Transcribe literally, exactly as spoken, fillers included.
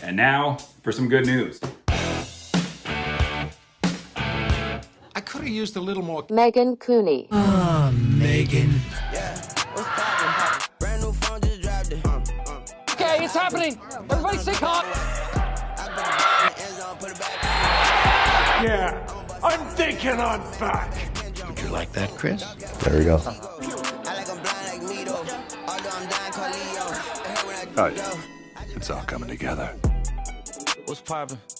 And now for some good news. I could have used a little more. Megan Cooney. Ah, oh, Megan. Yeah, what's poppin'? Brand new phone, just dropped it. Uh, uh. Okay, it's happening. Everybody stay calm. Yeah, I'm thinking I'm back. Would you like that, Chris? There we go. Oh, yeah. It's all coming together. What's poppin'?